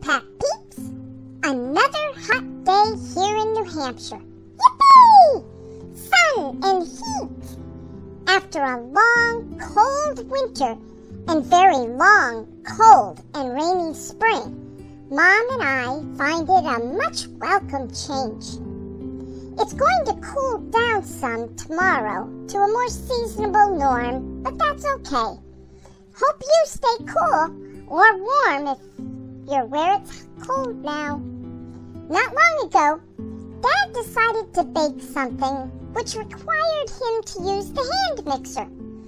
Snowpack peeps! Another hot day here in New Hampshire. Yippee! Sun and heat! After a long, cold winter and very long, cold and rainy spring, Mom and I find it a much welcome change. It's going to cool down some tomorrow to a more seasonable norm, but that's okay. Hope you stay cool or warm if you're where it's cold now. Not long ago, Dad decided to bake something which required him to use the hand mixer.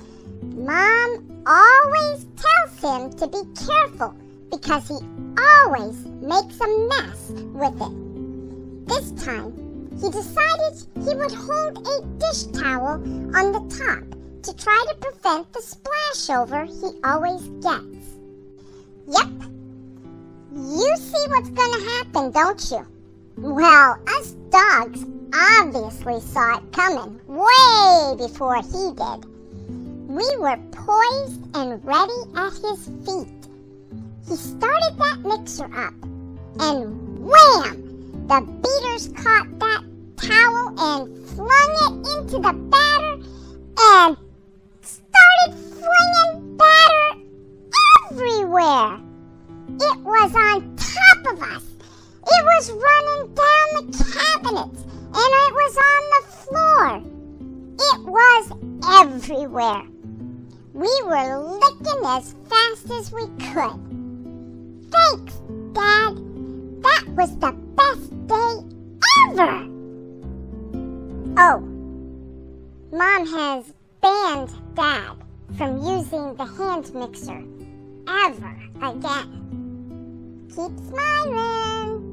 Mom always tells him to be careful because he always makes a mess with it. This time, he decided he would hold a dish towel on the top to try to prevent the splashover he always gets. Yep, you see what's going to happen, don't you? Well, us dogs obviously saw it coming way before he did. We were poised and ready at his feet. He started that mixer up, and wham! The beaters caught that towel and flung it into the batter and started flinging batter everywhere. It was on top of us. It was running down the cabinets, and it was on the floor. It was everywhere. We were licking as fast as we could. Thanks, Dad. That was the best day ever. Oh, Mom has banned Dad from using the hand mixer ever again. Keep smiling.